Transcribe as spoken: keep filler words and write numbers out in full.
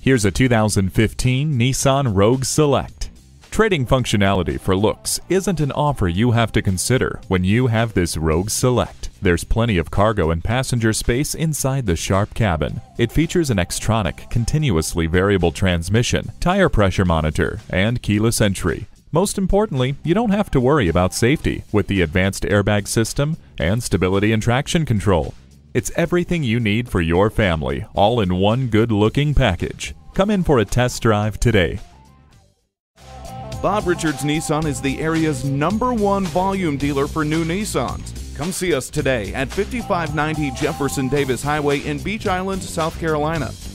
Here's a two thousand fifteen Nissan Rogue Select. Trading functionality for looks isn't an offer you have to consider when you have this Rogue Select. There's plenty of cargo and passenger space inside the sharp cabin. It features an Xtronic continuously variable transmission, tire pressure monitor, and keyless entry. Most importantly, you don't have to worry about safety with the advanced airbag system and stability and traction control. It's everything you need for your family, all in one good-looking package. Come in for a test drive today. Bob Richards Nissan is the area's number one volume dealer for new Nissans. Come see us today at fifty-five ninety Jefferson Davis Highway in Beach Island, South Carolina.